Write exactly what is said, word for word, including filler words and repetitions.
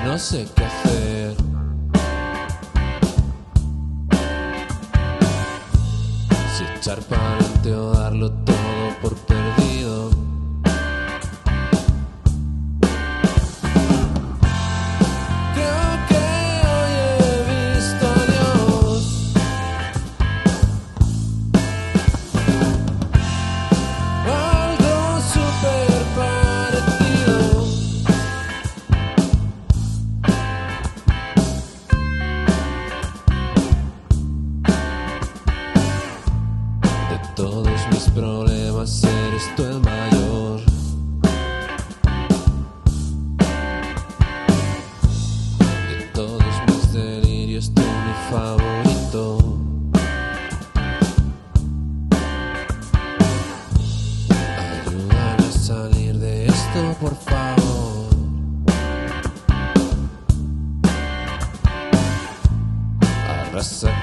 no sé qué hacer. Si echar para adelante o darlo todo por perdido. Creo que hoy he visto a Dios. Algo súper parecido. De todos mis problemas eres tú el mayor. De todos mis delirios tú mi favorito. Ayúdame a salir de esto, por favor. Arrasa